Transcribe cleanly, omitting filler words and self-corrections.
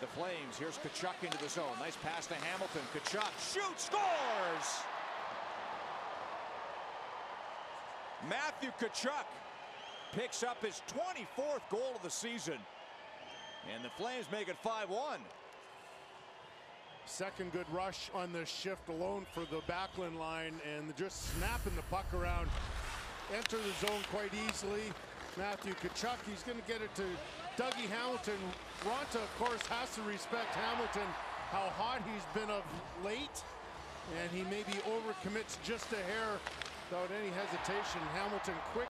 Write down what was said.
The Flames, here's Tkachuk into the zone. Nice pass to Hamilton. Tkachuk shoots, scores! Matthew Tkachuk picks up his 24th goal of the season. And the Flames make it 5-1. Second good rush on the shift alone for the Backlund line, and just snapping the puck around. Enter the zone quite easily. Matthew Tkachuk, he's going to get it to Dougie Hamilton. Ronta, of course, has to respect Hamilton, how hot he's been of late, and he maybe overcommits just a hair without any hesitation. Hamilton quick.